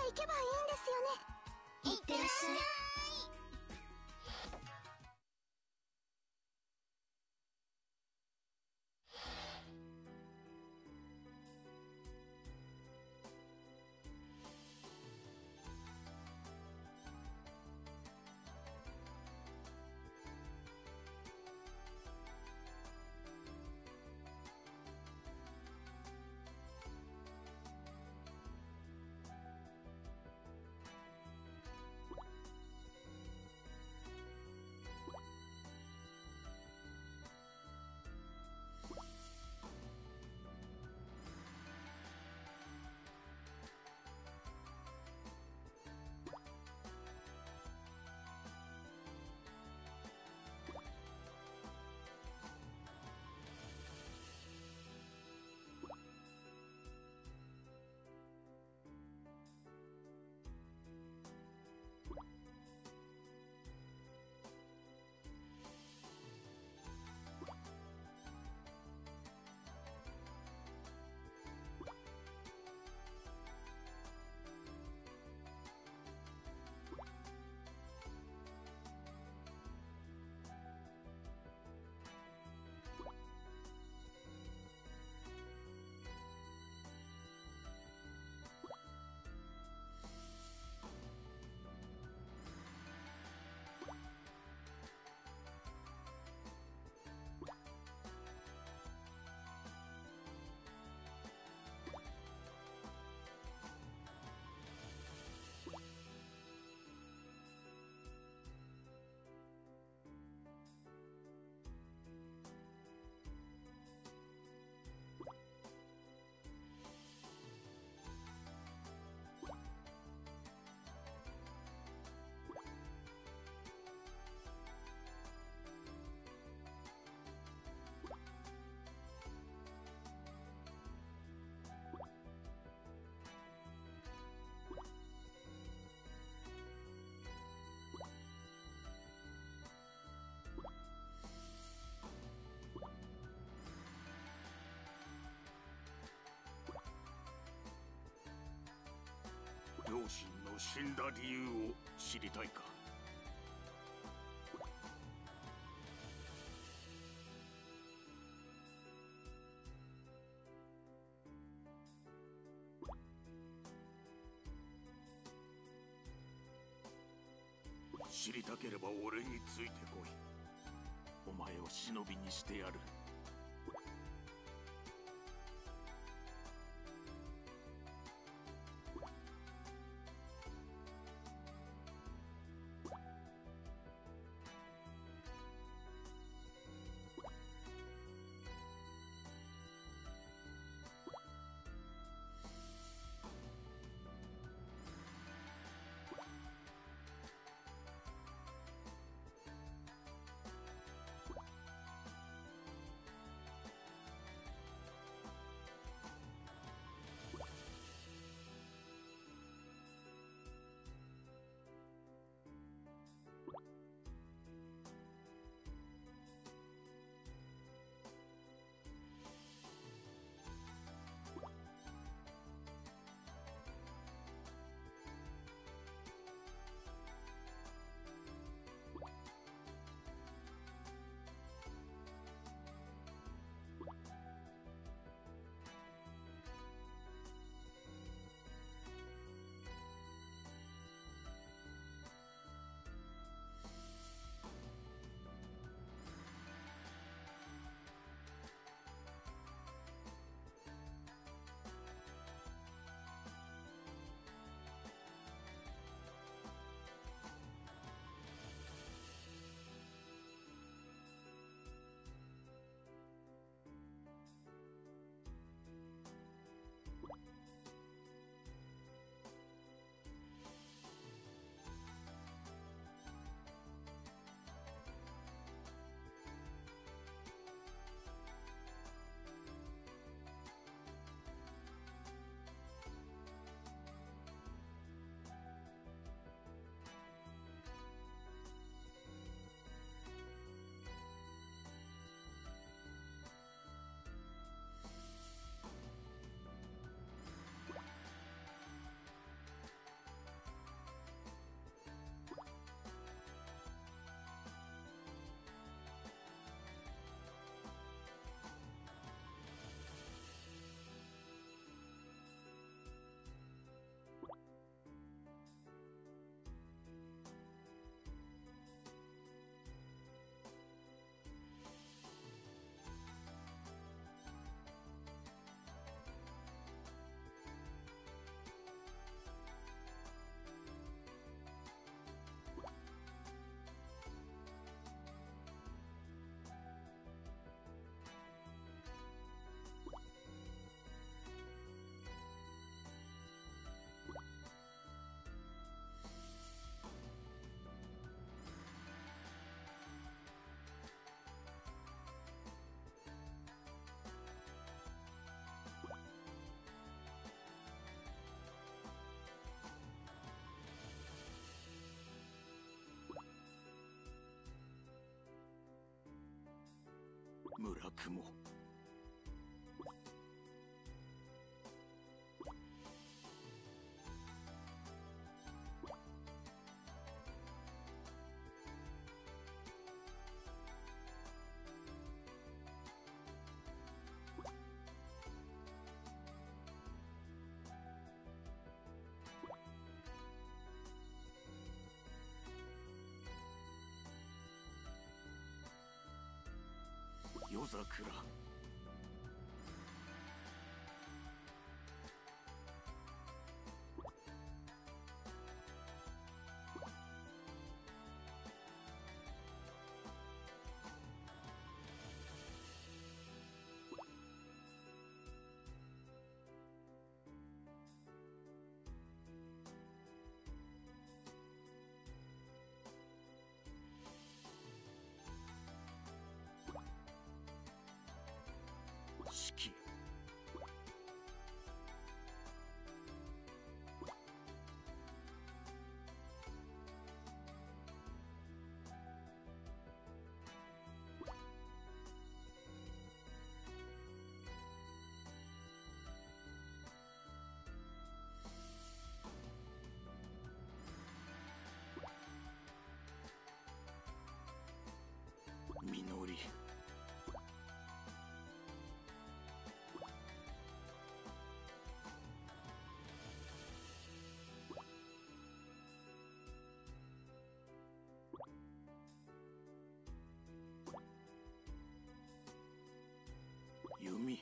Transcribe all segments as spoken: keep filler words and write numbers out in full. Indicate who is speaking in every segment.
Speaker 1: 行けばいいんですよね。いってらっしゃい。
Speaker 2: 両親の死んだ理由を知りたいか？知りたければ俺についてこい。お前を忍びにしてやる。 村雲。夜桜。四季。実り。弓。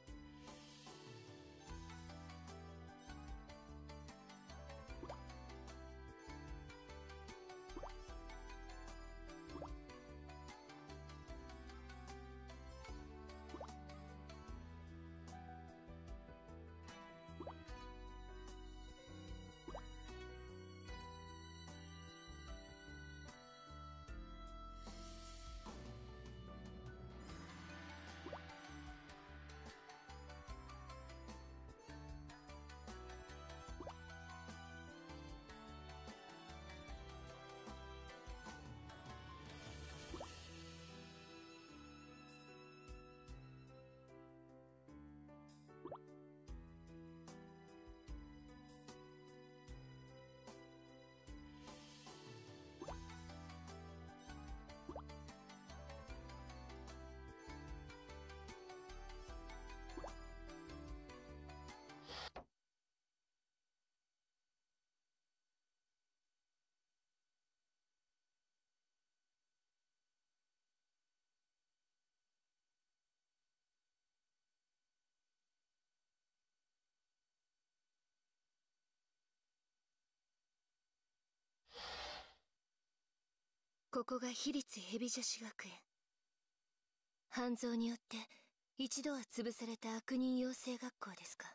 Speaker 3: ここが非立蛇女子学園。犯罪によって一度は潰された悪人養成学校ですか。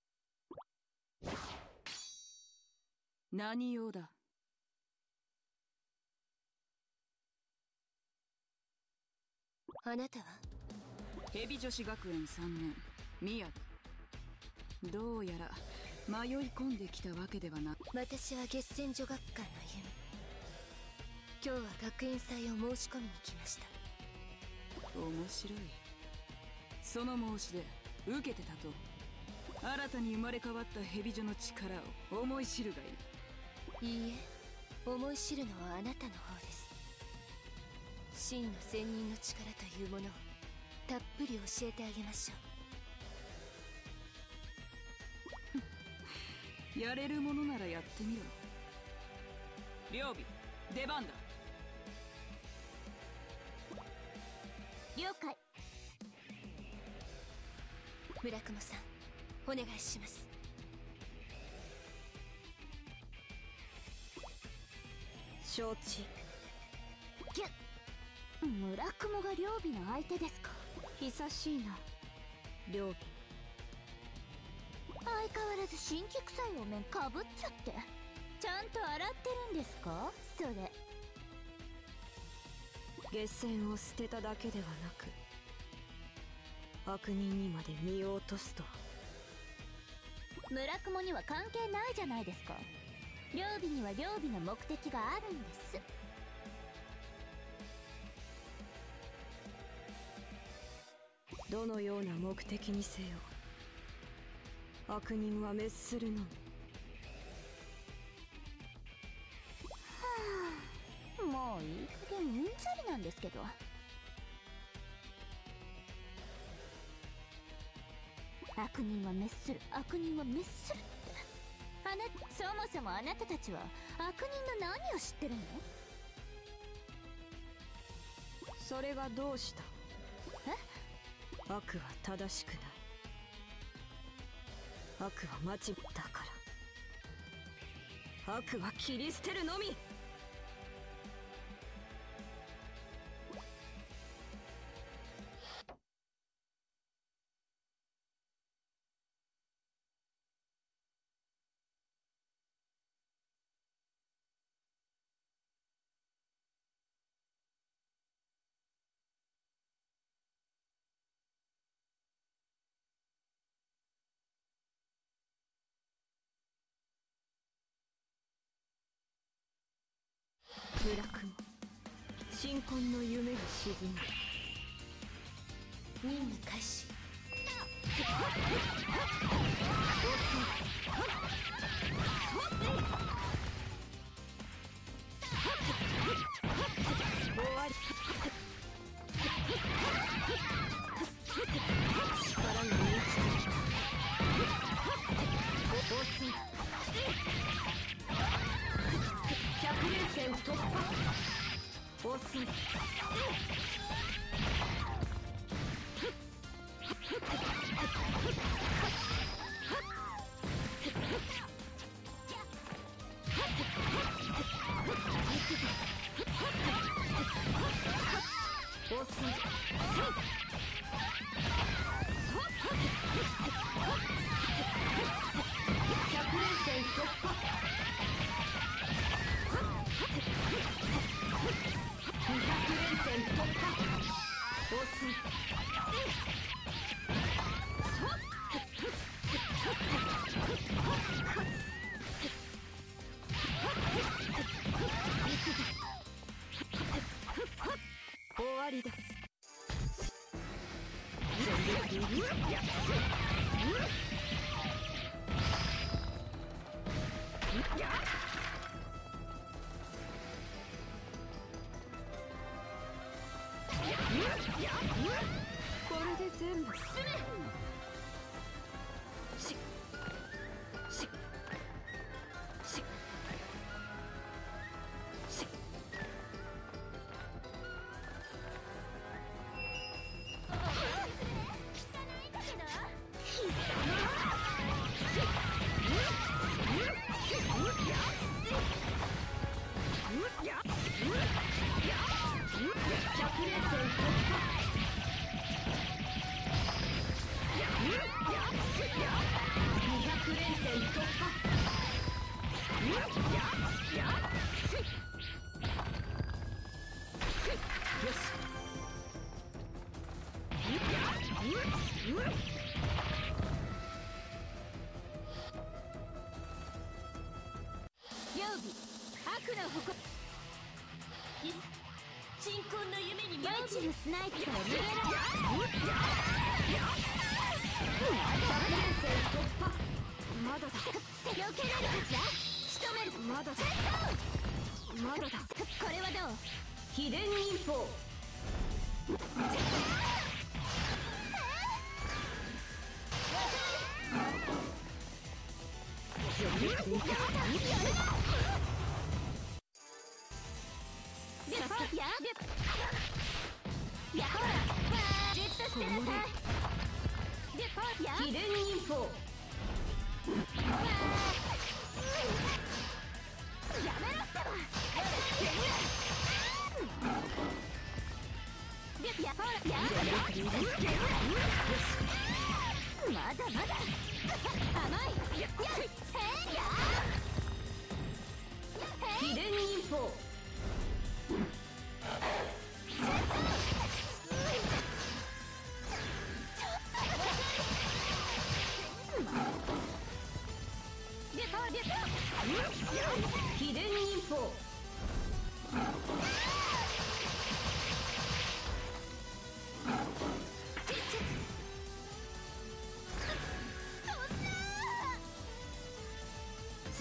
Speaker 4: 何用だ。
Speaker 3: あなたは
Speaker 4: 蛇女子学園さんねん宮城。どうやら迷い込んできたわけではなく、
Speaker 3: 私は月戦女学館の弓。今日は学園祭を申し込みに来ました。
Speaker 4: 面白い。その申し出受けてたと。新たに生まれ変わった蛇女の力を思い知るがいい。
Speaker 3: いいえ、思い知るのはあなたの方です。真の仙人の力というものをたっぷり教えてあげましょう。
Speaker 4: やれるものならやってみろ。両備出番だ。
Speaker 1: 了解。
Speaker 3: 村雲さん、お願いします。
Speaker 1: 承知。ぎゅっ、村雲が両備の相手ですか。久しいな両備。相変わらず新規臭いお面かぶっちゃって。ちゃんと洗ってるんですかそれ。
Speaker 5: 月戦を捨てただけではなく悪人にまで身を落とすとは。
Speaker 1: 村雲には関係ないじゃないですか。両備には両備の目的があるんです。
Speaker 5: どのような目的にせよ悪人は滅するのみ。
Speaker 1: はあ、もういい加減うんざりなんですけど。悪人は滅する、悪人は滅するって、あなそもそもあなたたちは悪人の何を知ってるの？
Speaker 5: それがどうした？
Speaker 1: え？
Speaker 5: 悪は正しくない。悪は間違ったから。悪は切り捨てるのみ。村雲、新婚の夢が沈む。
Speaker 3: 任務開始。
Speaker 5: 終わり。力が満ちてきた。百連戦突破。押す。終わりだ。これで全部。しししし
Speaker 3: 鎮魂の夢に
Speaker 1: マジのスナイプから逃げろ。
Speaker 5: まだだ。
Speaker 1: 避けれるはずだ。仕留める。
Speaker 5: まだだ。まだだ。
Speaker 1: これはどう？
Speaker 5: 秘伝忍法。
Speaker 1: ややほらじっとしてなさい。
Speaker 5: 秘伝忍法。
Speaker 1: やめろってば。やほらやまだまだ甘い。やへや
Speaker 5: 秘伝忍法。秘伝忍法。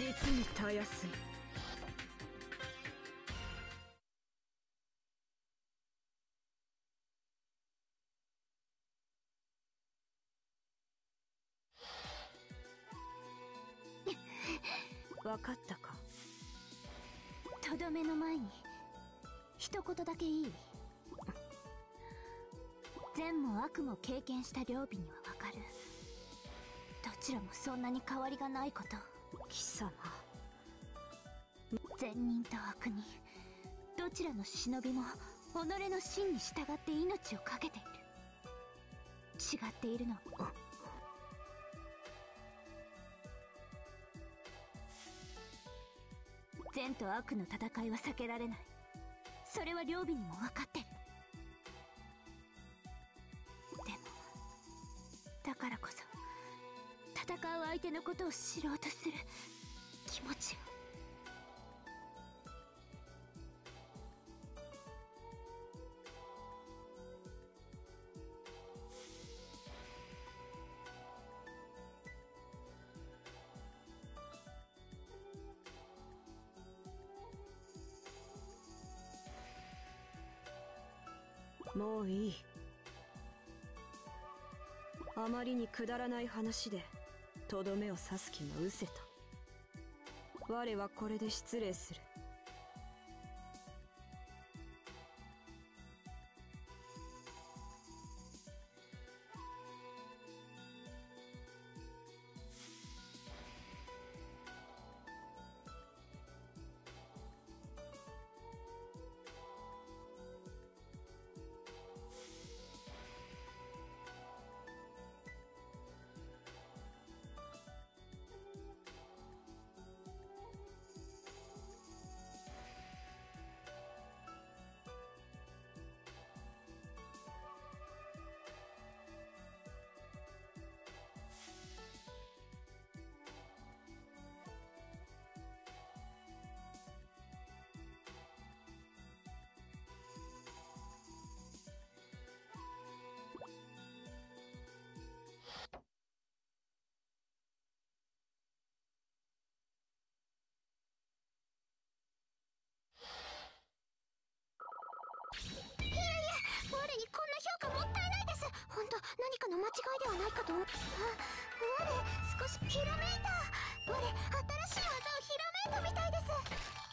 Speaker 5: 実にたやすい。分かったか。
Speaker 1: とどめの前に一言だけいい？善も悪も経験した両備には分かる。どちらもそんなに変わりがないこと。
Speaker 5: 貴様、
Speaker 1: 善人と悪人、どちらの忍びも己の真に従って命を懸けている。違っているの。善と悪の戦いは避けられない。それは両備にも分かってる。でもだからこそ戦う相手のことを知ろうとする気持ちを。
Speaker 5: もういい。あまりにくだらない話でとどめを刺す気が失せた。我はこれで失礼する。
Speaker 1: 我にこんな評価もったいないです。本当何かの間違いではないかと思っ。あ、我少しひらめいた。我新しい技をひらめいたみたいです。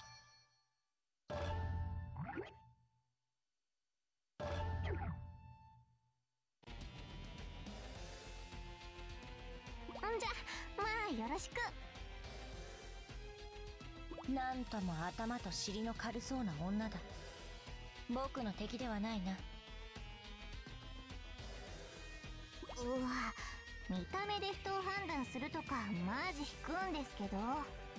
Speaker 1: んじゃまあよろしく。
Speaker 6: なんとも頭と尻の軽そうな女だ。僕の敵ではないな。
Speaker 1: うわ、見た目で人を判断するとかマジ引くんですけど。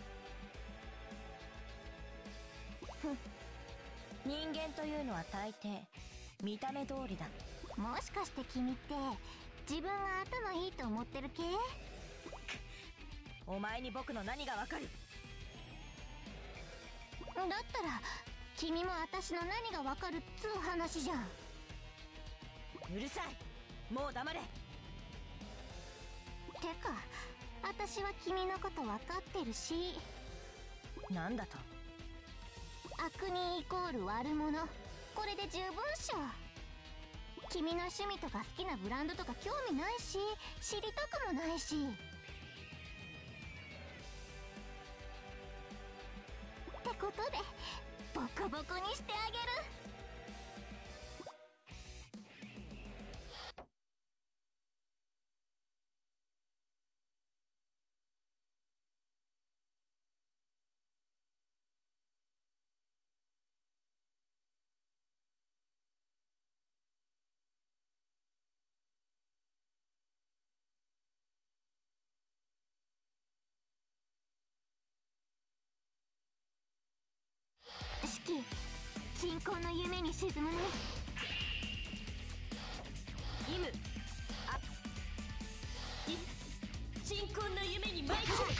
Speaker 6: ふん、人間というのは大抵見た目通りだ。
Speaker 1: もしかして君って自分が頭いいと思ってる系？
Speaker 6: お前に僕の何がわかる？
Speaker 1: だったら君も私の何がわかるっつう話じゃん。
Speaker 6: うるさい、もう黙れ。
Speaker 1: てか私は君のこと分かってるし。
Speaker 6: なんだと？
Speaker 1: 悪人イコール悪者、これで十分っしょ。君の趣味とか好きなブランドとか興味ないし、知りたくもないし。ってことでボコボコにしてあげる。四季、鎮魂の夢に沈むね。
Speaker 6: イムアイス、鎮魂の夢に舞い込む。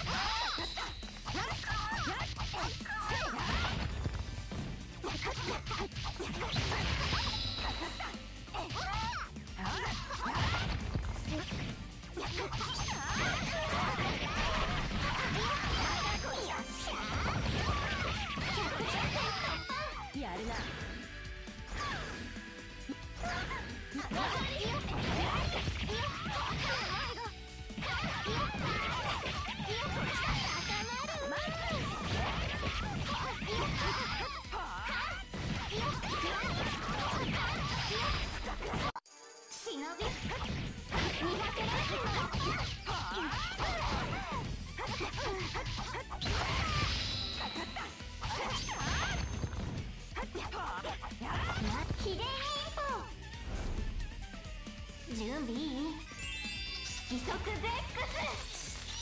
Speaker 1: 準備いい？色速ゼックス。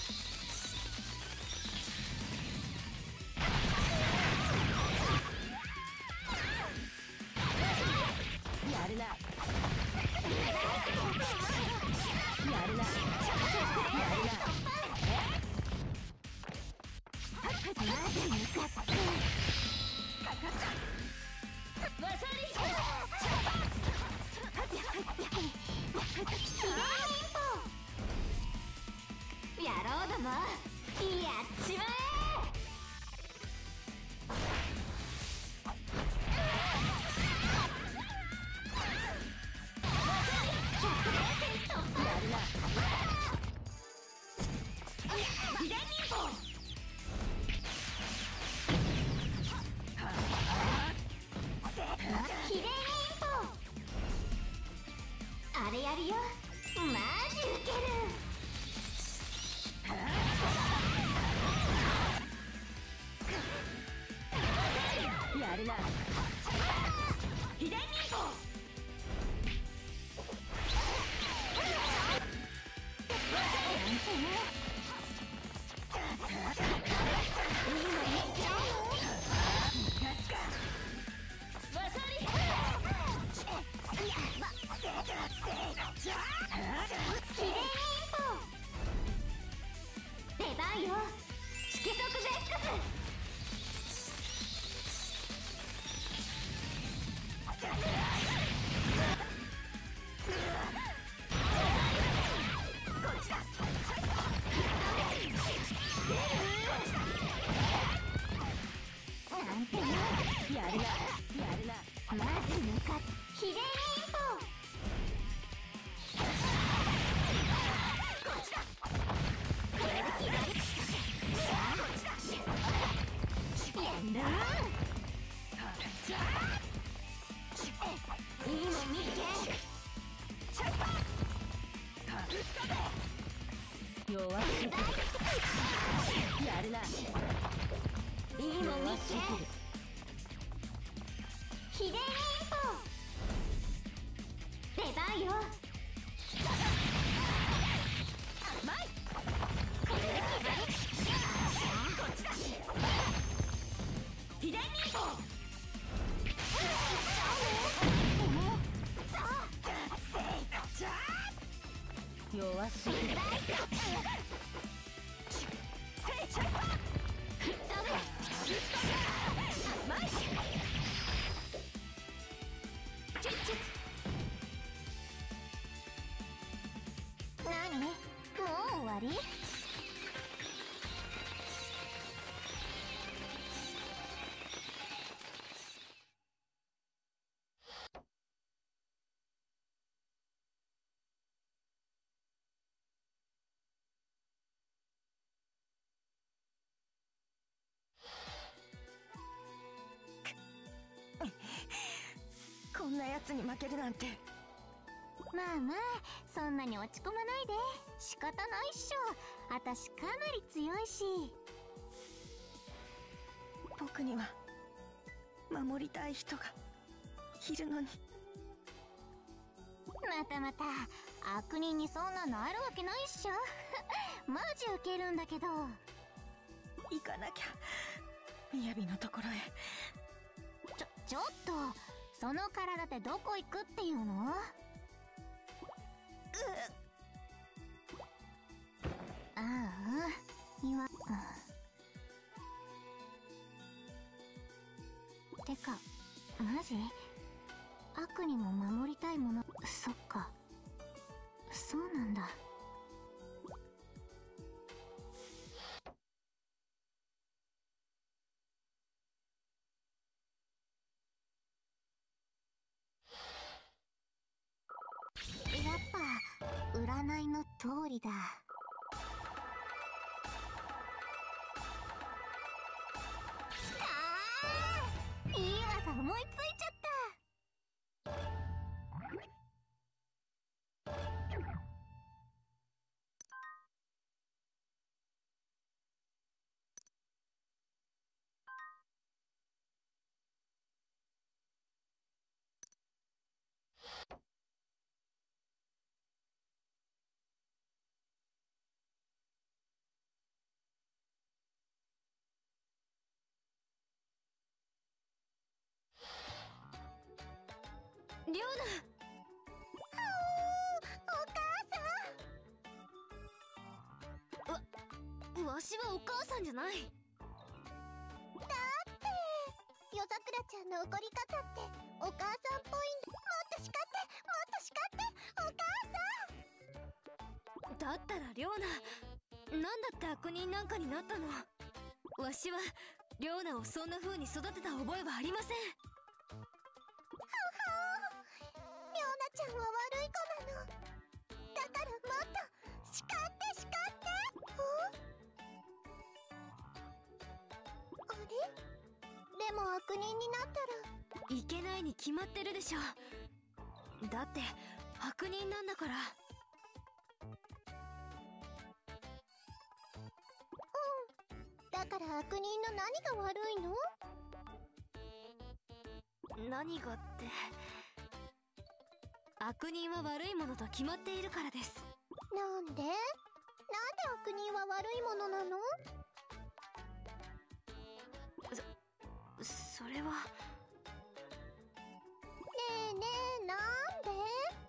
Speaker 6: やるな。やるな。やるな。マジ向かってわさりやろうども、やっちまえ。やるな。秘伝忍法。秘伝忍法。あれやるよ。マジウケる。やるな。秘伝忍法。出番よ。色速ゼックス。なんてね。やるな。やるな。マジ向かって秘伝忍法。こっちだ。これで左。やんだ。いいもん見て。弱すぎる。やるな。いいもん見て。秘伝忍法。出番よ。甘い。これで左。こっちだ。秘伝忍法。弱すぎる。何？もう終わり？
Speaker 5: こんなやつに負けるなんて。
Speaker 1: まあまあ、そんなに落ち込まないで。仕方ないっしょ。あたしかなり強いし。
Speaker 5: 僕には守りたい人がいるのに。
Speaker 1: またまた、悪人にそんなのあるわけないっしょ。マジウケるんだけど。
Speaker 5: 行かなきゃ。みやびのところへ。
Speaker 1: ちょ、ちょっと、その体でどこ行くっていうの？ああ、今、うん、てか、マジ？悪にも守りたいもの、そっか。そうなんだ。 占いの通りだ。あー、いい技思いついちゃった。
Speaker 3: リョーナ。わ、わしはお母さんじゃない。
Speaker 1: だって夜桜ちゃんの怒り方ってお母さんっぽいんだ。もっと叱ってもっと叱ってお母さん。
Speaker 3: だったらリョーナ、なんだって悪人なんかになったの。わしはリョーナをそんな風に育てた覚えはありません。
Speaker 1: リョーナちゃんは悪い子なの。だからもっと叱って叱って。あれ？でも悪人になったら
Speaker 3: いけないに決まってるでしょ。だって悪人なんだから。
Speaker 1: だから悪人の何が悪いの？
Speaker 3: 何がって、悪人は悪いものと決まっているからです。
Speaker 1: なんで？なんで悪人は悪いものなの？
Speaker 3: そ、それは。
Speaker 1: ねえねえ、なんで？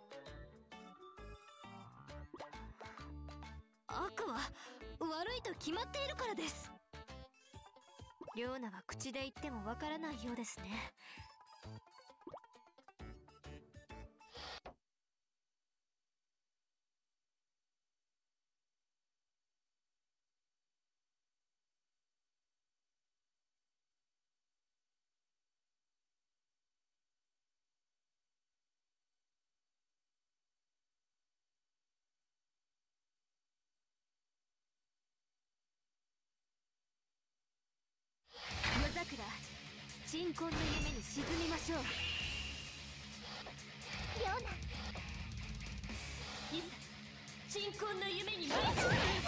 Speaker 3: 悪は悪いと決まっているからです。リョーナは口で言ってもわからないようですね。夜桜、鎮魂の夢に沈みましょう。
Speaker 1: リョーナ、
Speaker 6: いざ鎮魂の夢に参る。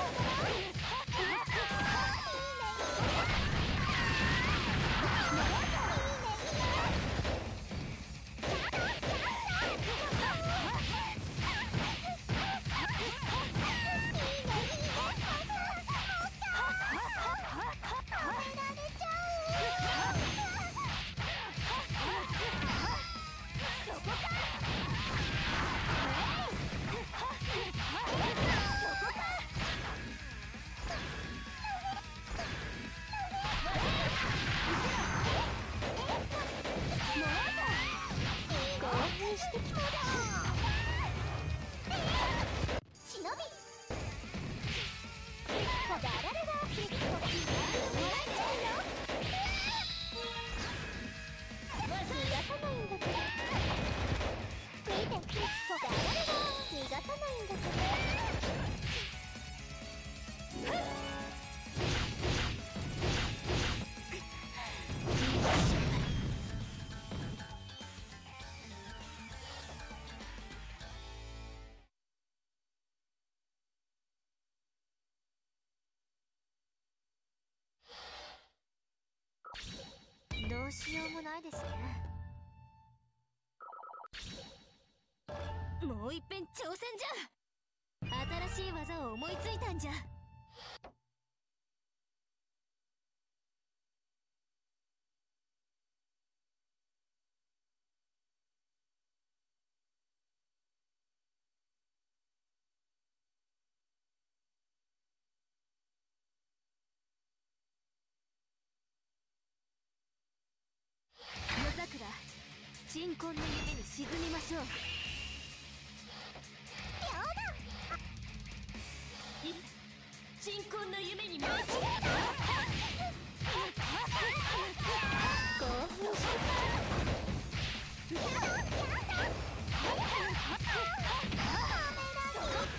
Speaker 3: どうしようもないですね。もう一遍挑戦じゃ。新しい技を思いついたんじゃ。夜桜、鎮魂の夢に沈みましょう。
Speaker 6: いざ鎮魂の夢に参る。
Speaker 1: 興奮してた。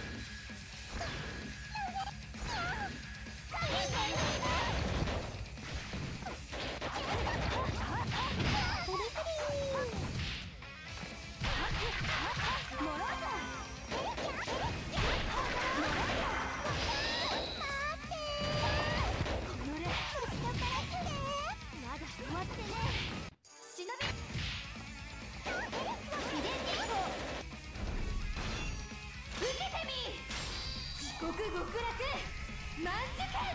Speaker 6: 極極楽万受剣。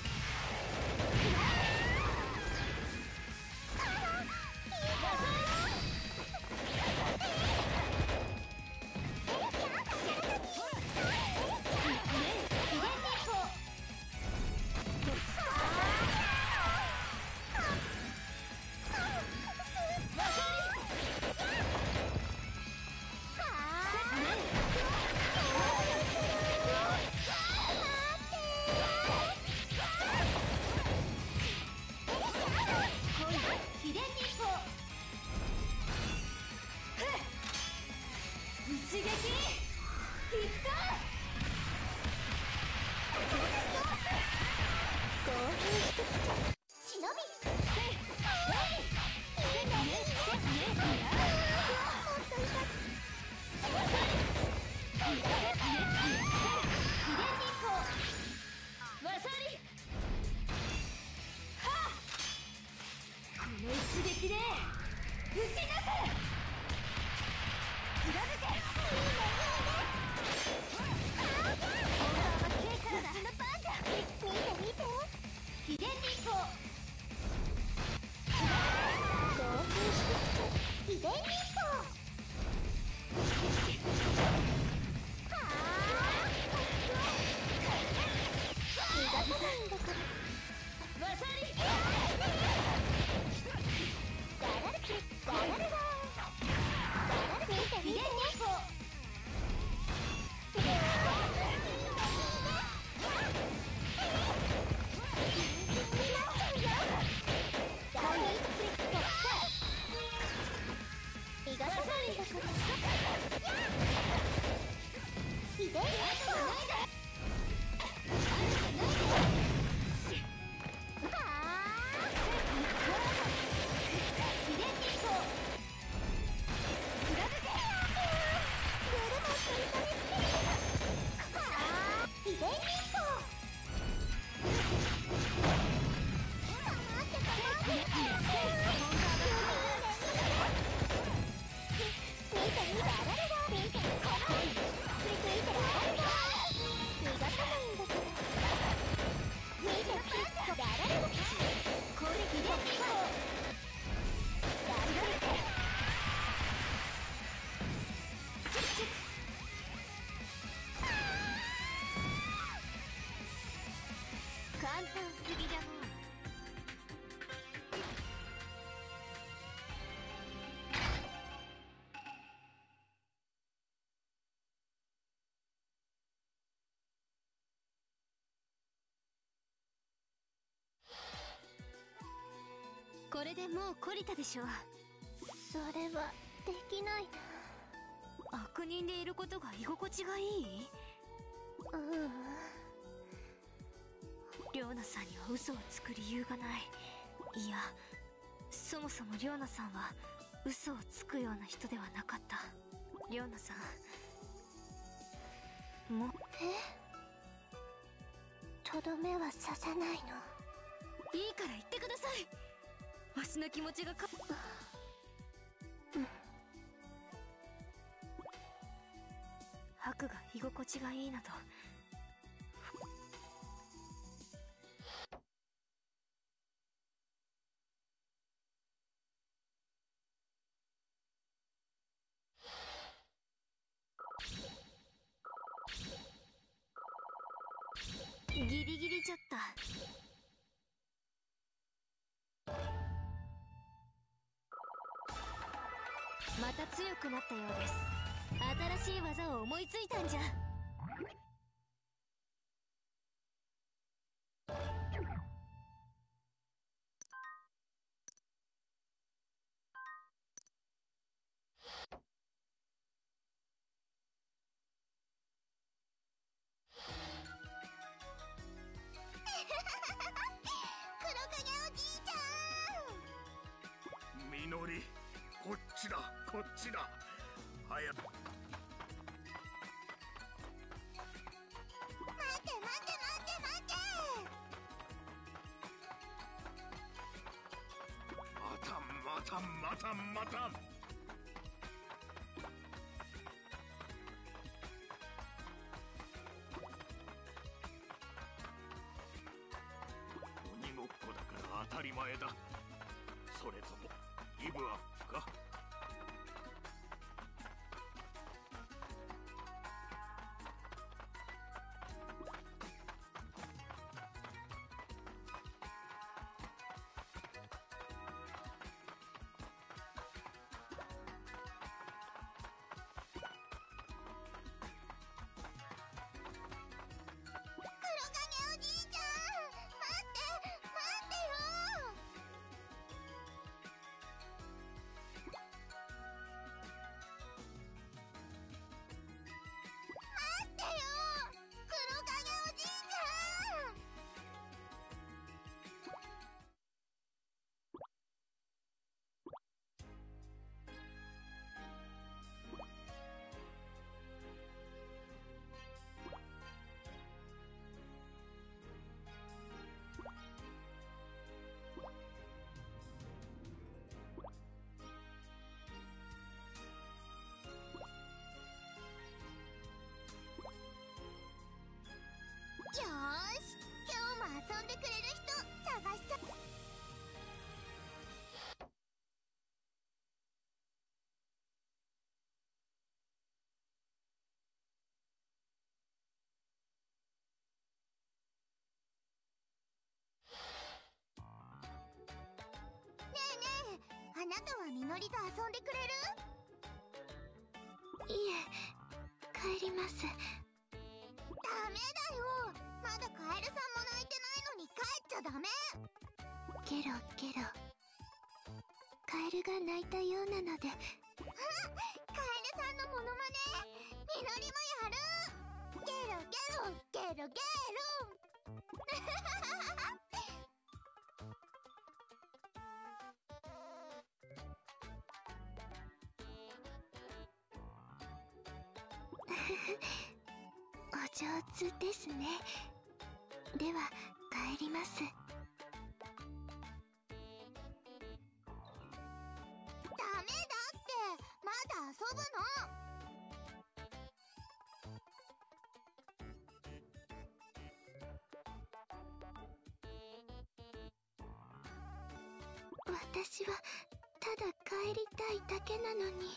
Speaker 3: これでもう懲りたでしょ。
Speaker 1: それはできないな。
Speaker 3: 悪人でいることが居心地がいい？
Speaker 1: ううん。
Speaker 3: リョーナさんには嘘をつく理由がない。いや、そもそもリョーナさんは嘘をつくような人ではなかった。リョーナさん、もう
Speaker 1: え？とどめは刺さないの？
Speaker 3: いいから言ってください。わしの気持ちがか、
Speaker 1: うん、
Speaker 3: ハクが居心地がいいなど。ギリギリじゃった。また強くなったようです。新しい技を思いついたんじゃ。
Speaker 1: 黒影おじいちゃん。
Speaker 2: みのり、こっちだこっちだ。早く。
Speaker 1: 待って待って待って待って。
Speaker 2: またまたまたまた。 前だ。それともギブアップか？
Speaker 1: よーし、今日も遊んでくれる人探しちゃねえねえ、あなたはみのりと遊んでくれる？
Speaker 3: いえ、帰ります。
Speaker 1: ダメだよ、まだカエルさんも泣いてないのに帰っちゃダメ。
Speaker 3: ゲロゲロ。カエルが泣いたようなので。
Speaker 1: あ、カエルさんのモノマネみのりもやる。ゲロゲロゲロゲロ
Speaker 3: お上手ですね。では帰ります。
Speaker 1: ダメだって、まだ遊ぶの。
Speaker 3: 私はただ帰りたいだけなのに。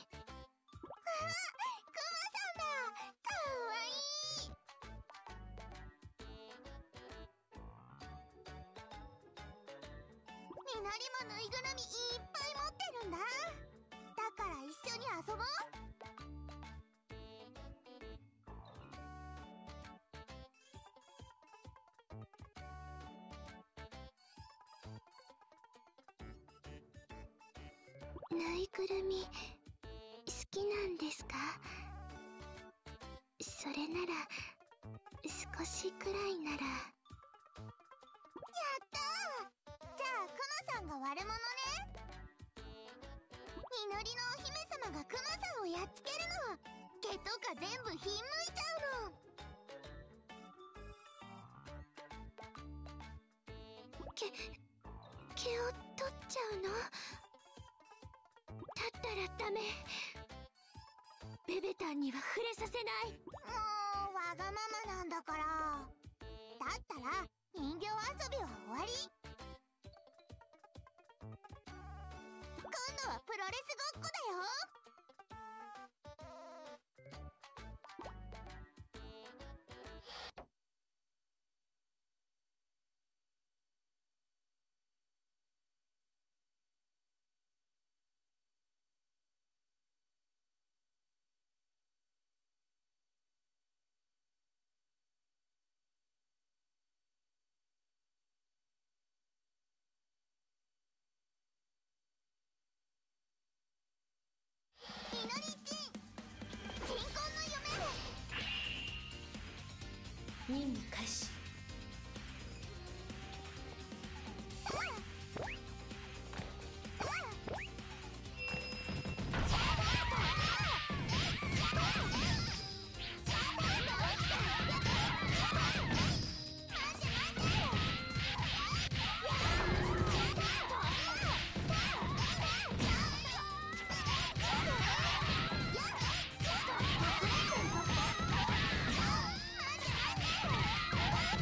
Speaker 1: みのりもぬいぐるみいっぱい持ってるんだ。だから一緒に遊ぼう。
Speaker 3: ぬいぐるみ好きなんですか？それなら少しくらいなら。
Speaker 1: やったー。じゃあクマさんが悪者ね。みのりのお姫様がクマさんをやっつけるの。毛とか全部ひんむいちゃうの。
Speaker 3: 毛毛を取っちゃうの？だったらダメ。ベベタンには触れさせない。
Speaker 1: もうわがままなんだから。だったら人形遊びは終わり。今度はプロレスごっこだよ。みのりちん、鎮魂の夢。
Speaker 6: 任務開始。
Speaker 1: 待って待って。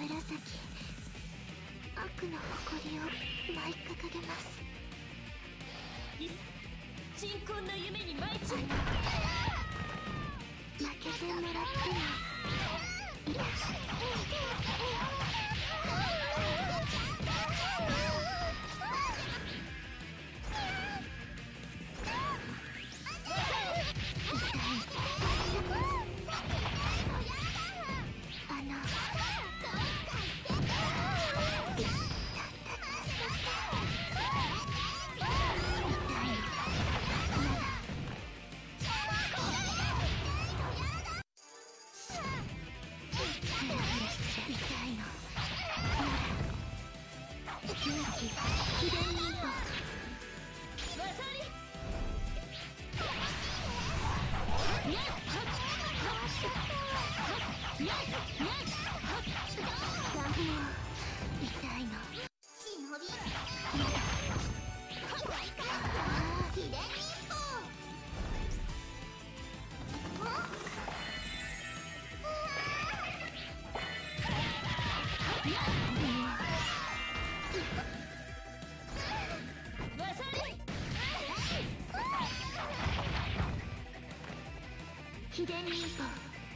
Speaker 1: 紫、悪の誇りを舞い掲げます。
Speaker 6: いざ鎮魂の夢に舞い散る。
Speaker 1: 負けてもらってもいい。秘伝忍法。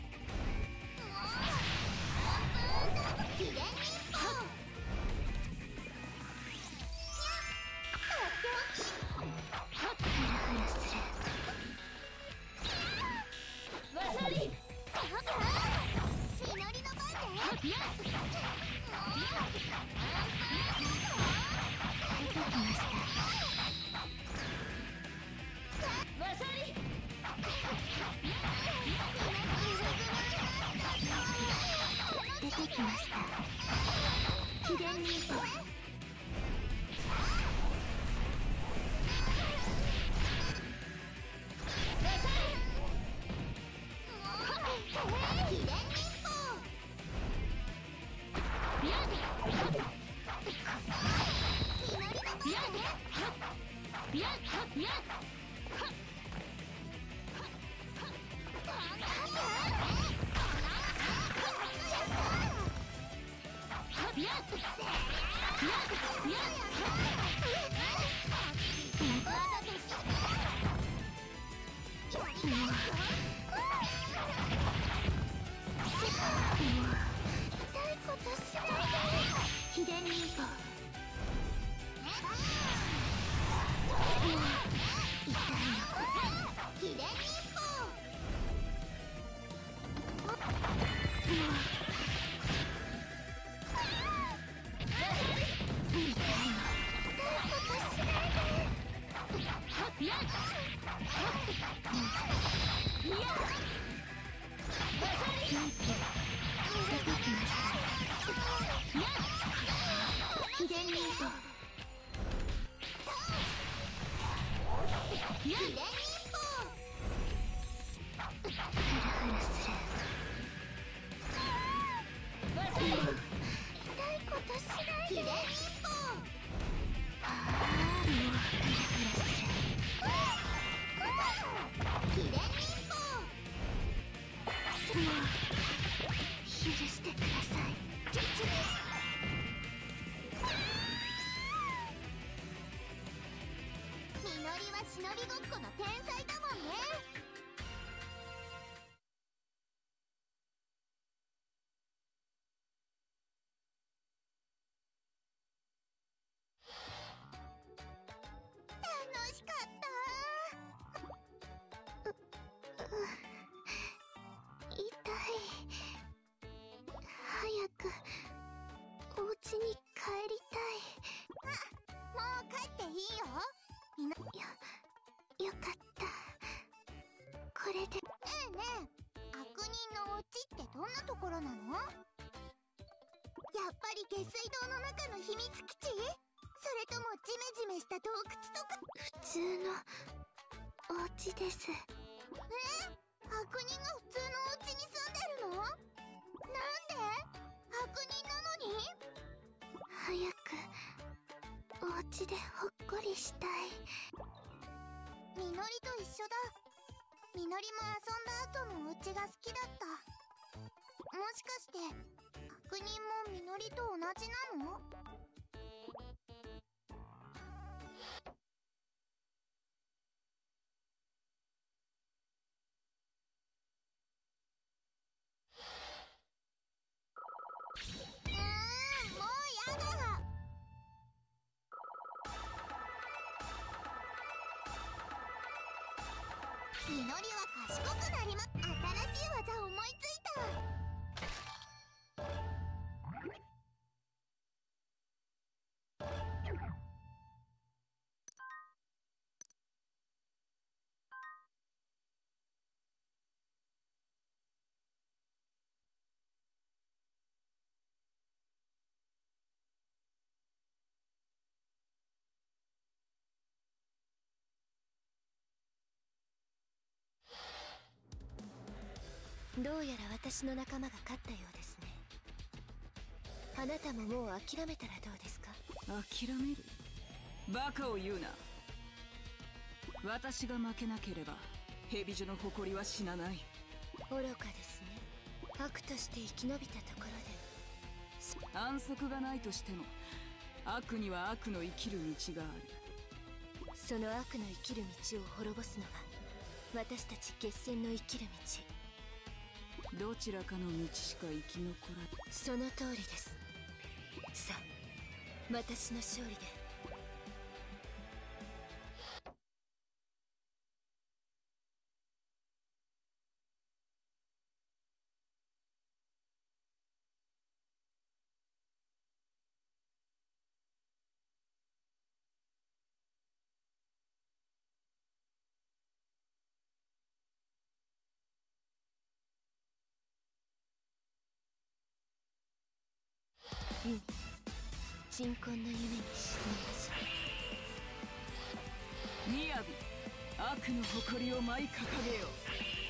Speaker 1: 秘伝忍法。フラフラする。
Speaker 6: わさり。
Speaker 1: 血のりの番で。出てきました。
Speaker 6: わさり。
Speaker 1: 出てきました。秘伝忍法。秘伝忍法。秘伝忍法。秘伝忍法。秘伝忍法。秘伝忍法。フラフラする。痛いことしないで。秘伝忍法。ああ、もうフラフラする。秘伝忍法。もう許してください。みのりは忍びごっこの天才だもんね。楽しかった。う、う、痛い。早くお家に帰りたい。あ、もう帰っていいよ。みな、よ、よかった。これで。ねえねえ、悪人のお家ってどんなところなの？やっぱり下水道の中の秘密基地？それともジメジメした洞窟とか？普通のお家です。え？悪人が普通のお家に住んでるの？なんで？悪人なのに？早くお家でほっこりしたい。みのりと一緒だ。みのりも遊んだ後のお家が好きだった。もしかして役人もみのりと同じなの？うーん、もうやだ。みのりは賢くなりま、新しい技思いついた。
Speaker 6: どうやら私の仲間が勝ったようですね。あなたももう諦めたらどうですか？
Speaker 4: 諦める？バカを言うな。私が負けなければ蛇女の誇りは死なない。
Speaker 6: 愚かですね。悪として生き延びたところで。
Speaker 4: 安息がないとしても悪には悪の生きる道がある。
Speaker 6: その悪の生きる道を滅ぼすのが私たち決戦の生きる道。
Speaker 4: どちらかの道しか生き残らない。
Speaker 6: その通りです。さあ、私の勝利で。うん、鎮魂の夢に沈みましょう。
Speaker 4: みやび、悪の誇りを舞い掲げよ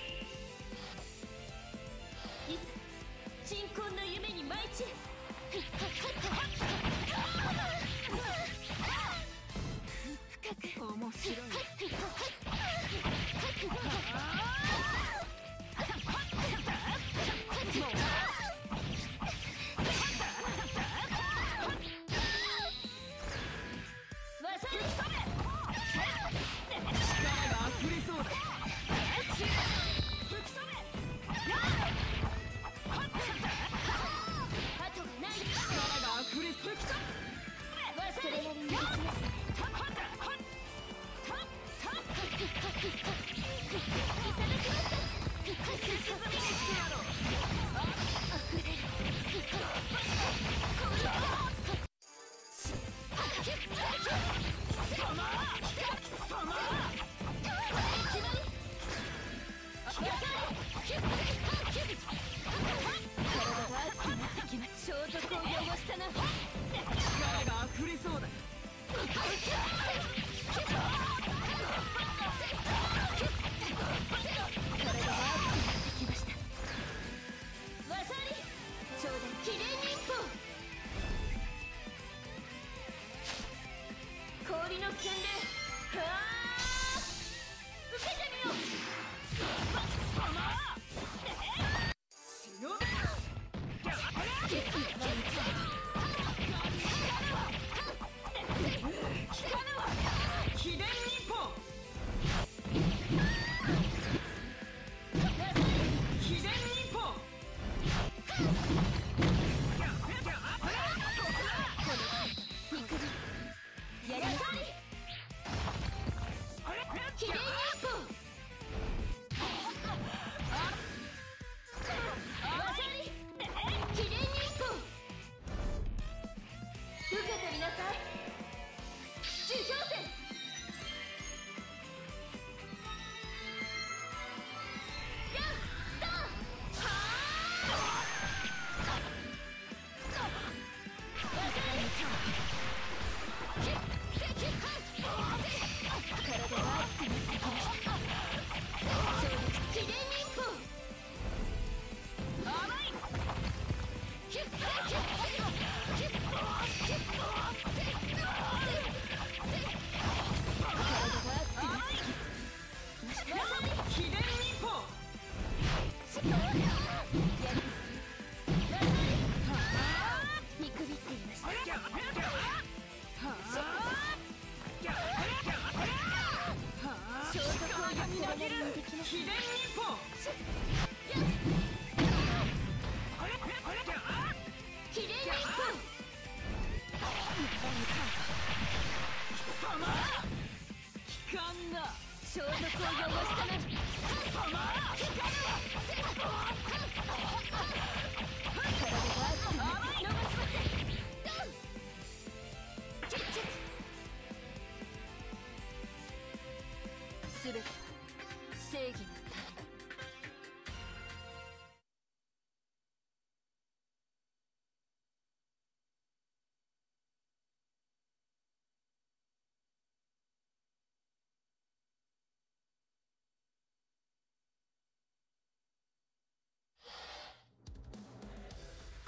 Speaker 6: う。いざ鎮魂の夢に舞い散れ。
Speaker 4: 面白い。力が溢れそうだ。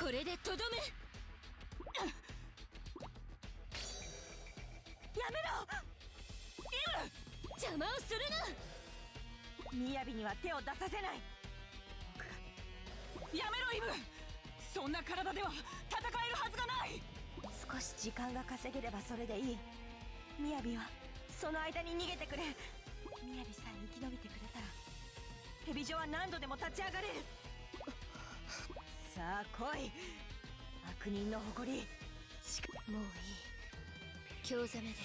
Speaker 6: れでとどめ。
Speaker 5: やめろ
Speaker 6: 邪魔をするな。
Speaker 5: 雅には手を出させない。
Speaker 4: やめろイブ、そんな体では戦えるはずがない。
Speaker 5: 少し時間が稼げればそれでいい。雅はその間に逃げてくれ。雅さえ生き延びてくれたら蛇女は何度でも立ち上がれる。さあ来い、悪人の誇り。しか
Speaker 6: もういい。興ざめです。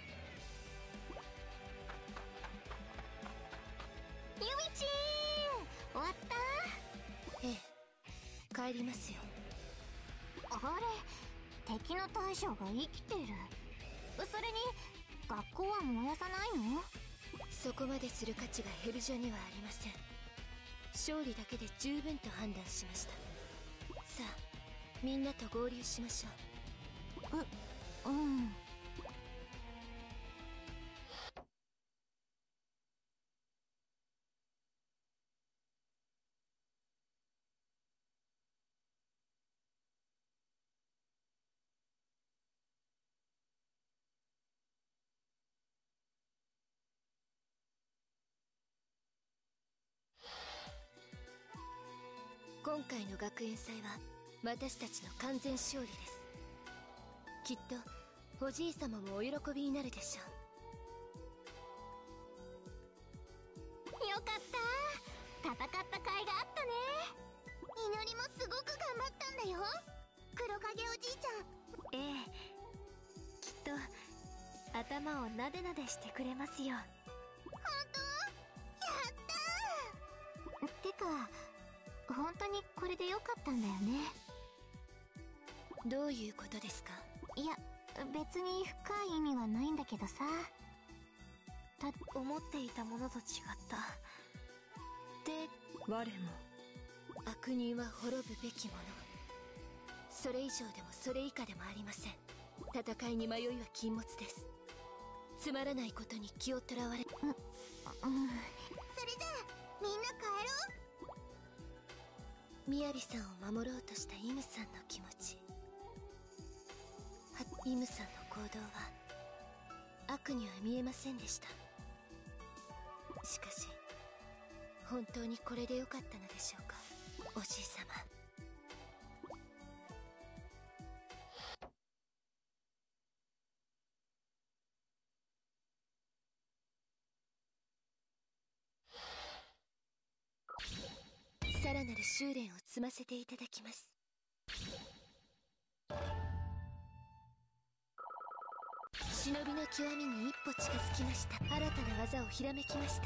Speaker 1: ゆみちーん、終わった？
Speaker 6: ええ、帰りますよ。
Speaker 1: あれ、敵の大将が生きてる。それに学校は燃やさないの？
Speaker 6: そこまでする価値がヘルジョにはありません。勝利だけで十分と判断しました。さあみんなと合流しましょう。
Speaker 1: う、うん。
Speaker 6: 今回の学園祭は私たちの完全勝利です。きっとおじい様もお喜びになるでしょ
Speaker 1: う。よかった、戦った甲斐があったね。祈りもすごく頑張ったんだよ、黒影おじいちゃん。
Speaker 3: ええ、きっと頭をなでなでしてくれますよ。
Speaker 1: 本当？やったー。ってか本当にこれでよかったんだよね。
Speaker 6: どういうことですか？
Speaker 1: いや別に深い意味はないんだけどさ。
Speaker 3: た思っていたものと違った。で
Speaker 5: 我も
Speaker 6: 悪人は滅ぶべきもの。それ以上でもそれ以下でもありません。戦いに迷いは禁物です。つまらないことに気をとらわれ。
Speaker 1: うん、うん、それじゃあみんな帰ろう。
Speaker 6: みやびさんを守ろうとしたイムさんの気持ち、はイムさんの行動は悪には見えませんでした。しかし本当にこれでよかったのでしょうか、おじい様。さらなる修練を積ませていただきます。忍びの極みに一歩近づきました。新たな技をひらめきました。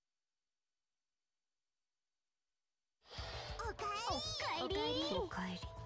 Speaker 1: おかえり。
Speaker 3: おかえり。